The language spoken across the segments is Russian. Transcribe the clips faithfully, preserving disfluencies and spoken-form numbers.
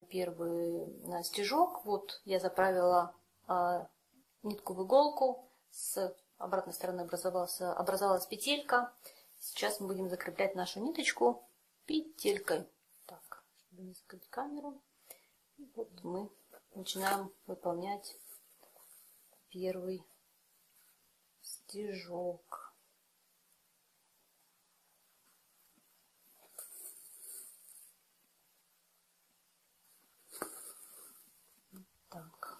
первый стежок. Вот я заправила а, нитку в иголку, с обратной стороны образовалась, образовалась петелька. Сейчас мы будем закреплять нашу ниточку петелькой. Так, чтобы не закрыть камеру. И вот мы начинаем выполнять первый стежок. Так.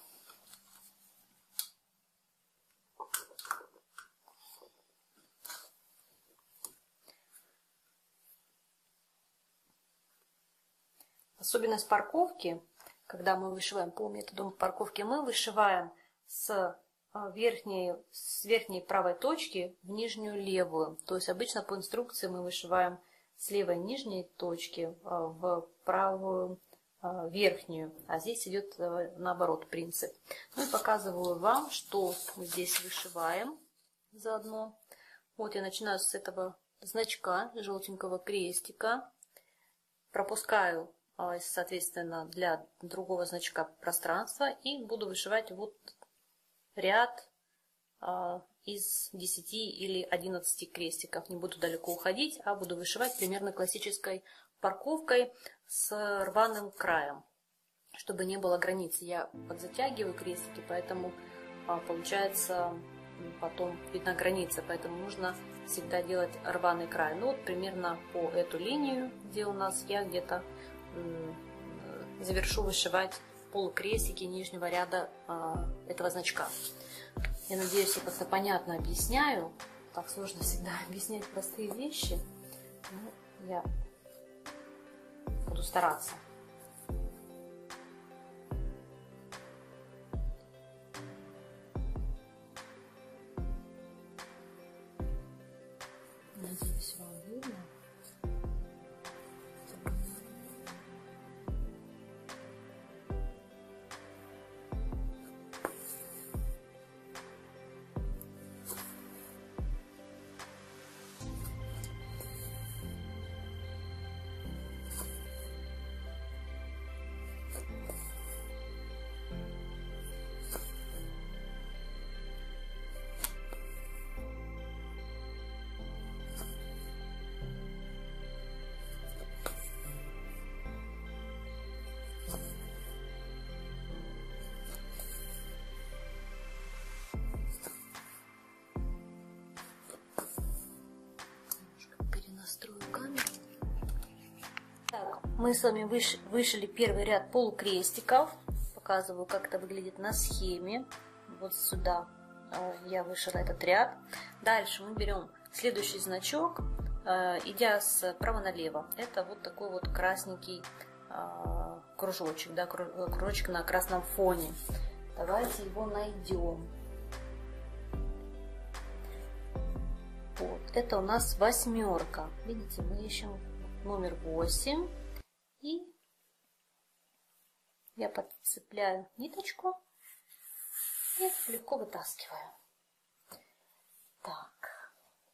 Особенность парковки, когда мы вышиваем по методу парковки, мы вышиваем с верхней, с верхней правой точки в нижнюю левую. То есть обычно по инструкции мы вышиваем с левой нижней точки в правую верхнюю, а здесь идет наоборот принцип. Ну и показываю вам, что мы здесь вышиваем заодно. Вот я начинаю с этого значка, желтенького крестика, пропускаю, соответственно, для другого значка пространство и буду вышивать вот ряд из десяти или одиннадцати крестиков. Не буду далеко уходить, а буду вышивать примерно классической парковкой с рваным краем, чтобы не было границы. Я подзатягиваю крестики, поэтому получается потом видна граница, поэтому нужно всегда делать рваный край. Ну вот примерно по эту линию, где у нас я где-то завершу вышивать полукрестики нижнего ряда этого значка. Я надеюсь, я как-то понятно объясняю. Так сложно всегда объяснять простые вещи. Но я буду стараться. Надеюсь, вам видно. Настрою камеру. Так, мы с вами выш, вышили первый ряд полукрестиков. Показываю, как это выглядит на схеме. Вот сюда я вышила этот ряд. Дальше мы берем следующий значок, идя справа налево. Это вот такой вот красненький кружочек, да, кружочек на красном фоне. Давайте его найдем. Вот, это у нас восьмерка. Видите, мы ищем номер восемь. И я подцепляю ниточку и легко вытаскиваю. Так.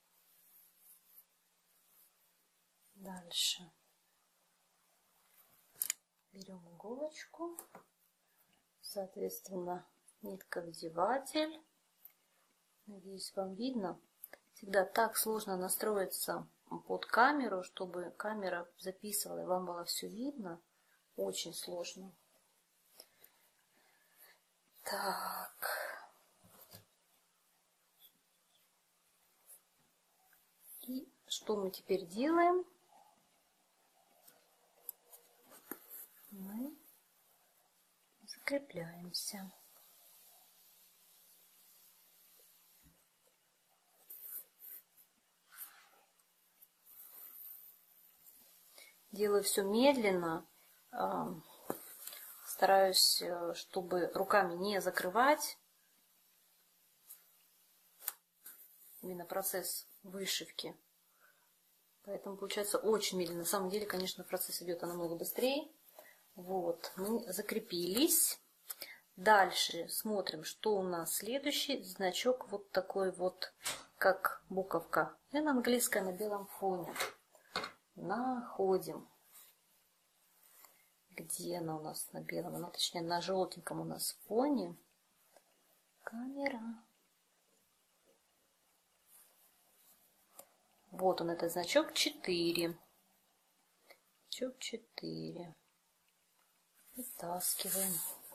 Дальше. Берем иголочку. Соответственно, нитка-вдеватель. Надеюсь, вам видно. Всегда так сложно настроиться под камеру, чтобы камера записывала и вам было все видно. Очень сложно. Так. И что мы теперь делаем? Мы закрепляемся. Делаю все медленно, стараюсь, чтобы руками не закрывать именно процесс вышивки. Поэтому получается очень медленно. На самом деле, конечно, процесс идет намного быстрее. Вот, мы закрепились. Дальше смотрим, что у нас следующий значок вот такой вот, как буковка Н английская на белом фоне. Находим. Где она у нас на белом? Она, точнее, на желтеньком у нас фоне. Камера. Вот он, этот значок четыре. Значок четыре. Вытаскиваем.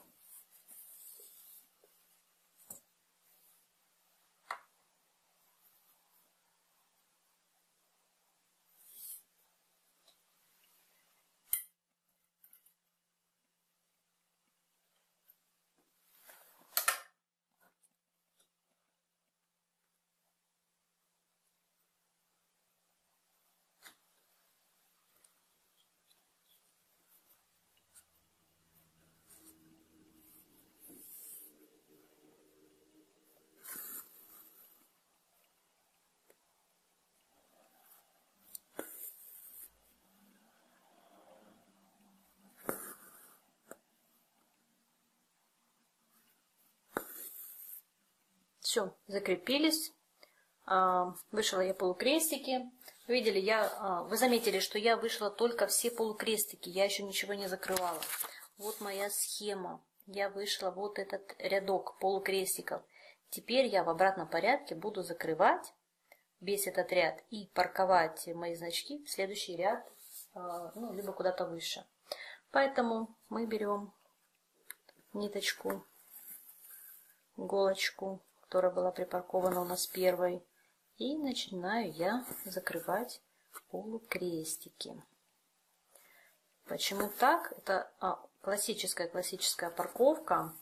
Все, закрепились. Вышила я полукрестики. Видели, я, вы заметили, что я вышла только все полукрестики. Я еще ничего не закрывала. Вот моя схема. Я вышла вот этот рядок полукрестиков. Теперь я в обратном порядке буду закрывать весь этот ряд и парковать мои значки в следующий ряд, ну, либо куда-то выше. Поэтому мы берем ниточку, иголочку, которая была припаркована у нас первой, и начинаю я закрывать полукрестики. Почему так? Это а, классическая классическая парковка,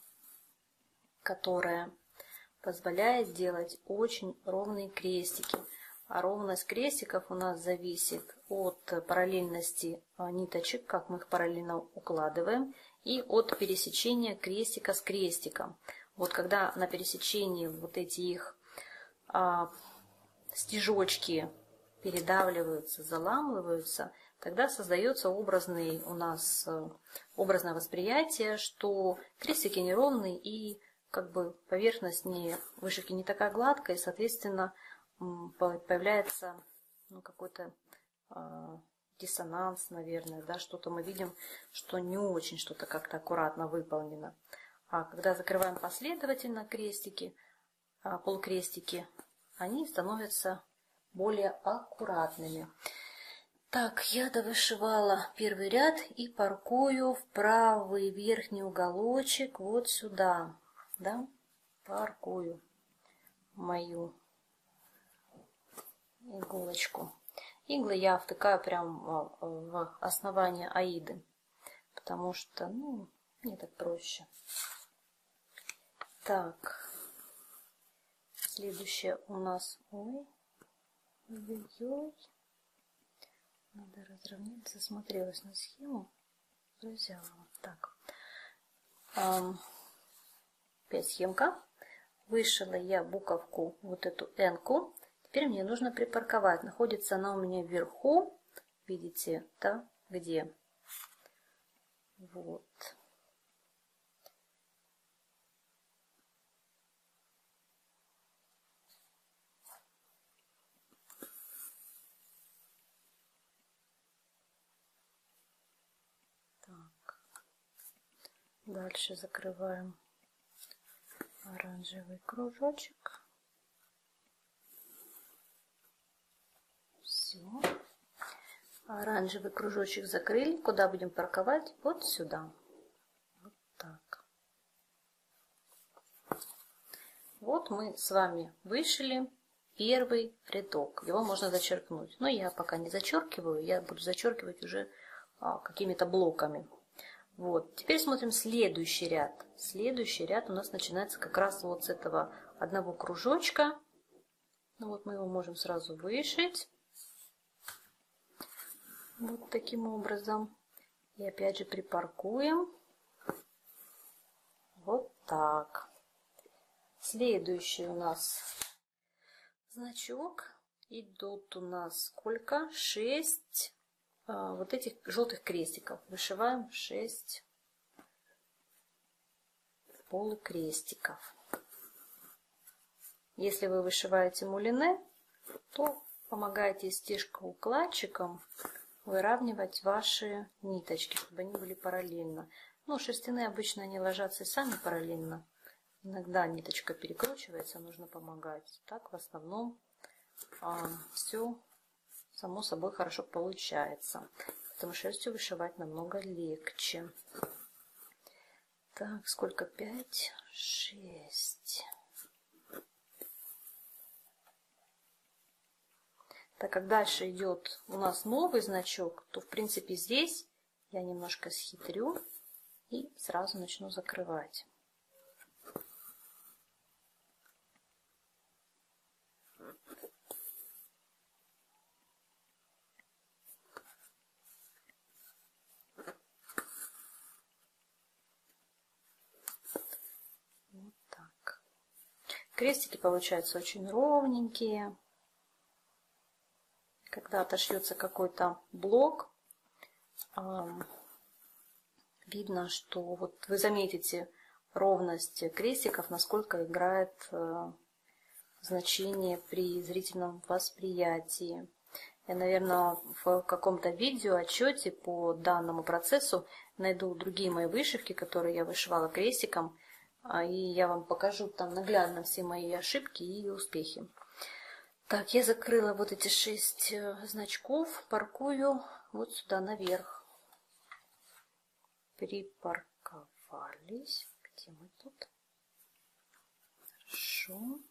которая позволяет делать очень ровные крестики. А ровность крестиков у нас зависит от параллельности ниточек, как мы их параллельно укладываем, и от пересечения крестика с крестиком. Вот когда на пересечении вот эти их а, стежочки передавливаются, заламываются, тогда создается образный у нас образное восприятие, что крестики неровные и как бы поверхность не, вышивки не такая гладкая, и, соответственно, появляется ну, какой-то э, диссонанс, наверное, да, что-то мы видим, что не очень что-то как-то аккуратно выполнено. А когда закрываем последовательно крестики, э, полукрестики, они становятся более аккуратными. Так, я довышивала первый ряд и паркую в правый верхний уголочек вот сюда, да, паркую мою иголочку. Иглы я втыкаю прям в основание аиды, потому что, ну, мне так проще. Так, следующее у нас, ой, ой-ой, надо разровнять, засмотрелась на схему, взяла вот так. Опять схемка. Вышила я буковку, вот эту N-ку. Теперь мне нужно припарковать. Находится она у меня вверху. Видите, да, где? Вот. Так. Дальше закрываем оранжевый кружочек. Все. Оранжевый кружочек закрыли. Куда будем парковать? Вот сюда. Вот так. Вот мы с вами вышили первый рядок. Его можно зачеркнуть. Но я пока не зачеркиваю. Я буду зачеркивать уже а, какими-то блоками. Вот. Теперь смотрим следующий ряд. Следующий ряд у нас начинается как раз вот с этого одного кружочка. Ну вот мы его можем сразу вышить. Вот таким образом. И опять же припаркуем. Вот так. Следующий у нас значок. Идут у нас сколько? шесть а, вот этих желтых крестиков. Вышиваем шесть полукрестиков. Если вы вышиваете мулине, то помогаете стежкоукладчикам выравнивать ваши ниточки, чтобы они были параллельно. Ну, шерстяные обычно они ложатся и сами параллельно. Иногда ниточка перекручивается, нужно помогать. Так в основном а, все само собой хорошо получается. Потому что шерстью вышивать намного легче. Так, сколько? Пять, шесть. Так как дальше идет у нас новый значок, то в принципе здесь я немножко схитрю и сразу начну закрывать. Вот так. Крестики получаются очень ровненькие. Когда отошьется какой-то блок, видно, что вот вы заметите ровность крестиков, насколько играет значение при зрительном восприятии. Я, наверное, в каком-то видео отчете по данному процессу найду другие мои вышивки, которые я вышивала крестиком, и я вам покажу там наглядно все мои ошибки и успехи. Так, я закрыла вот эти шесть значков, паркую вот сюда наверх. Припарковались. Где мы тут? Хорошо.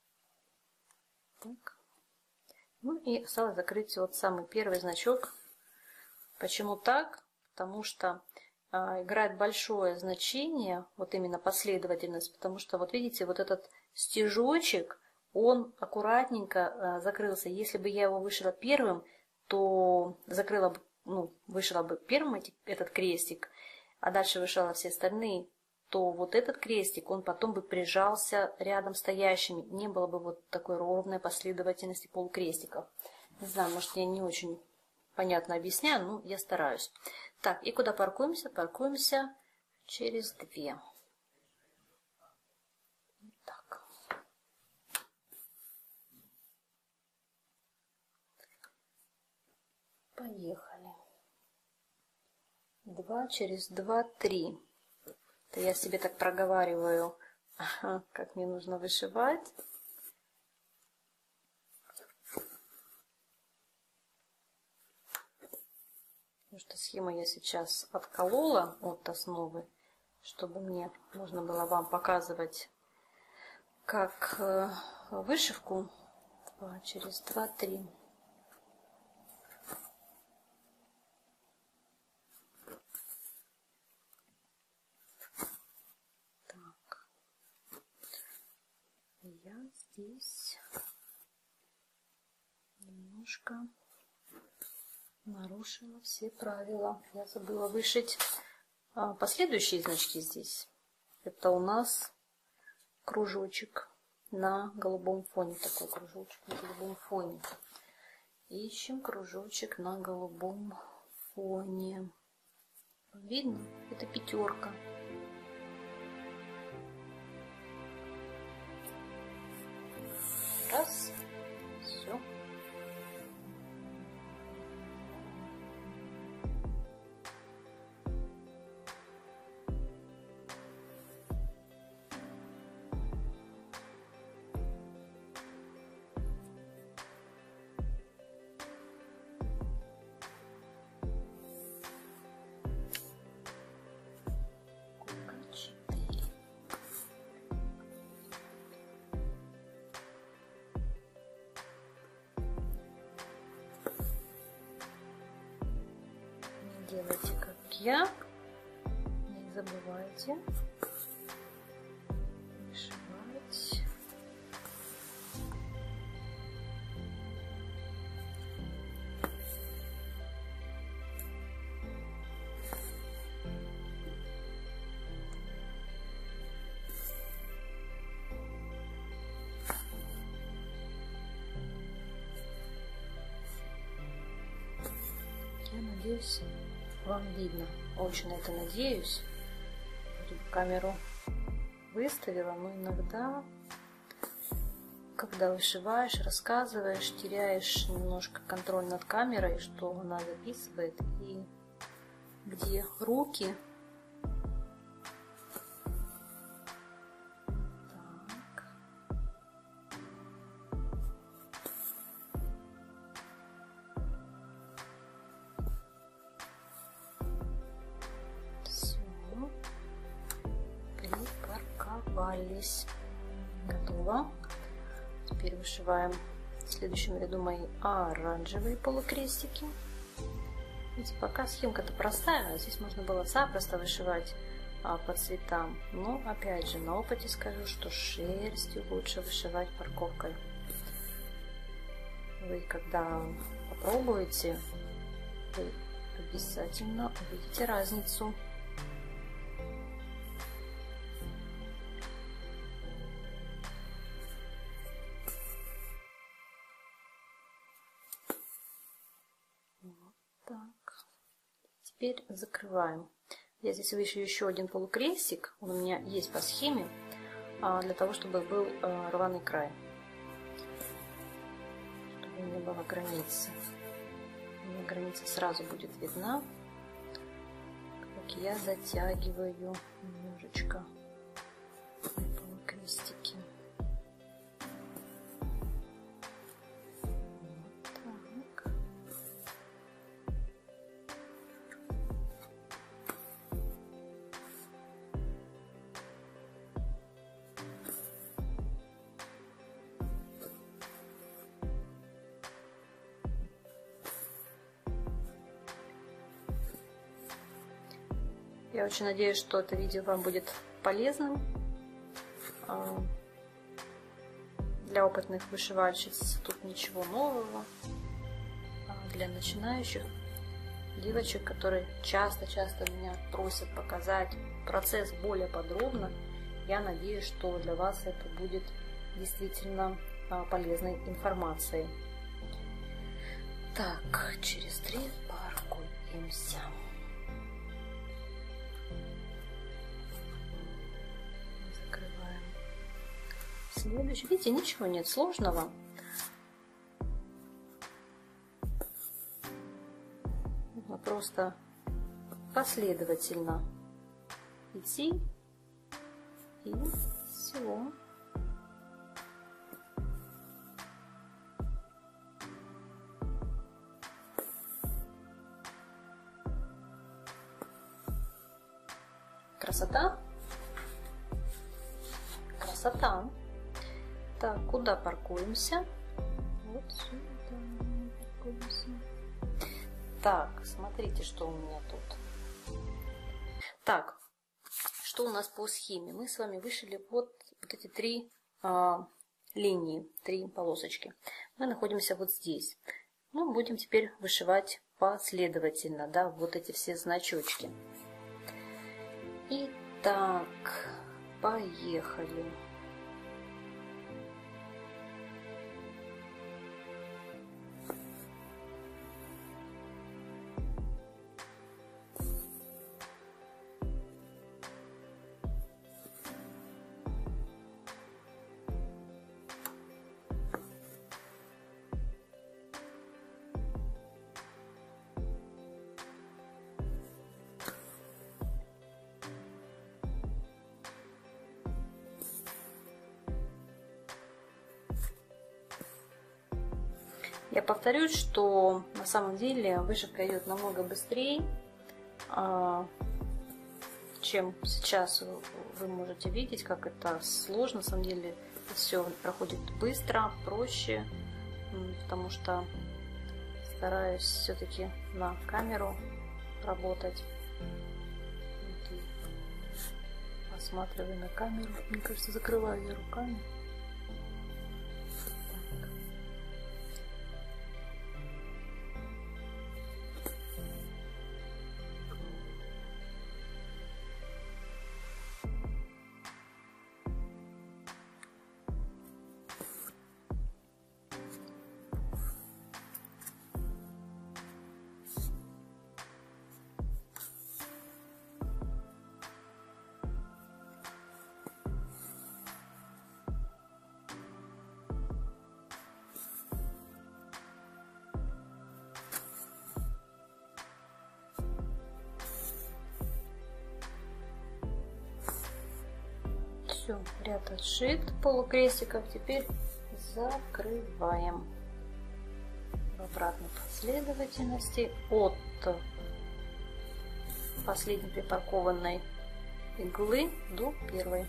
Так. Ну и осталось закрыть вот самый первый значок. Почему так? Потому что а, играет большое значение, вот именно последовательность, потому что вот видите, вот этот стежочек, он аккуратненько закрылся. Если бы я его вышила первым, то закрыла бы, ну, вышила бы первым эти, этот крестик, а дальше вышила все остальные, то вот этот крестик, он потом бы прижался рядом стоящими. Не было бы вот такой ровной последовательности полукрестиков. Не знаю, может, я не очень понятно объясняю, но я стараюсь. Так, и куда паркуемся? Паркуемся через две. Так. Поехали. Два через два, три. Это я себе так проговариваю, как мне нужно вышивать. Потому что схему я сейчас отколола от основы, чтобы мне можно было вам показывать, как вышивку. Два через два, три. Я здесь немножко нарушила все правила. Я забыла вышить последующие значки здесь. Это у нас кружочек на голубом фоне. Такой кружочек на голубом фоне. Ищем кружочек на голубом фоне. Видно? Это пятерка. Раз, все. Делайте как я, не забывайте вышивать. Я надеюсь, вам видно. Очень на это надеюсь. Камеру выставила, но иногда когда вышиваешь, рассказываешь, теряешь немножко контроль над камерой, что она записывает и где руки. Так. Все. Припарковались. Готово. Теперь вышиваем в следующем ряду мои оранжевые полукрестики. Видите, пока схемка-то простая, здесь можно было запросто вышивать а, по цветам. Но опять же, на опыте скажу, что шерстью лучше вышивать парковкой. Вы когда попробуете, вы обязательно увидите разницу. Так, теперь закрываем. Я здесь вышью еще один полукрестик. Он у меня есть по схеме, для того, чтобы был рваный край, чтобы не было границы. У меня граница сразу будет видна, как я затягиваю немножечко полукрестики. Я очень надеюсь, что это видео вам будет полезным. Для опытных вышивальщиц тут ничего нового. Для начинающих девочек, которые часто-часто меня просят показать процесс более подробно, я надеюсь, что для вас это будет действительно полезной информацией. Так, через три паркуемся. Следующий. Видите, ничего нет сложного. Нужно просто последовательно идти и все. Красота. Красота. Так, куда паркуемся? Вот сюда паркуемся. Так, смотрите, что у меня тут. Так, что у нас по схеме? Мы с вами вышили вот, вот эти три а, линии, три полосочки. Мы находимся вот здесь. Ну, будем теперь вышивать последовательно, да, вот эти все значочки. Итак, поехали. Я повторюсь, что на самом деле вышивка идет намного быстрее, чем сейчас вы можете видеть, как это сложно. На самом деле все проходит быстро, проще, потому что стараюсь все-таки на камеру работать. Осматриваю на камеру. Мне кажется, закрываю я руками. Все, ряд отшит полукрестиков. Теперь закрываем в обратной последовательности от последней припаркованной иглы до первой.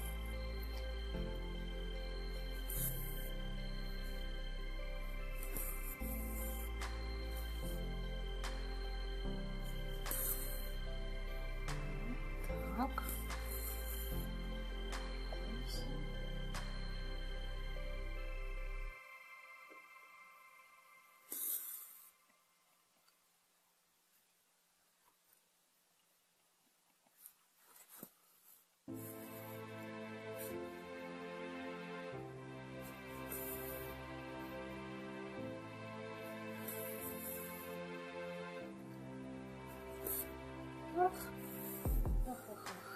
Так. Ах, ах, ах, ах.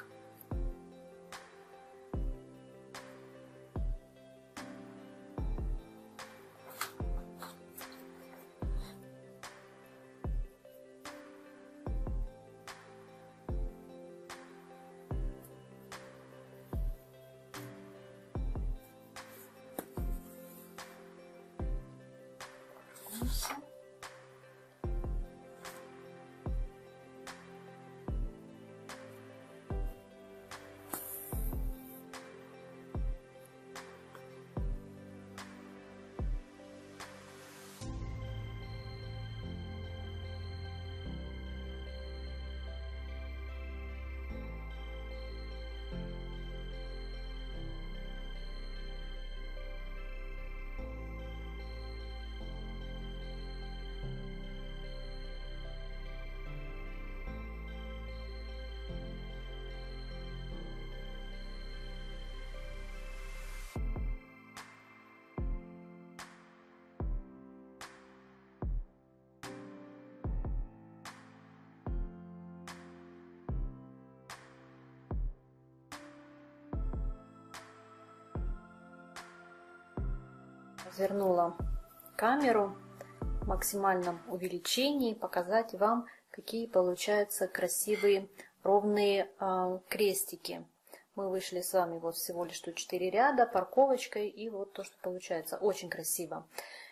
Вернемся. Развернула камеру в максимальном увеличении, показать вам, какие получаются красивые ровные э, крестики. Мы вышли с вами вот всего лишь тут четыре ряда, парковочкой, и вот то, что получается. Очень красиво.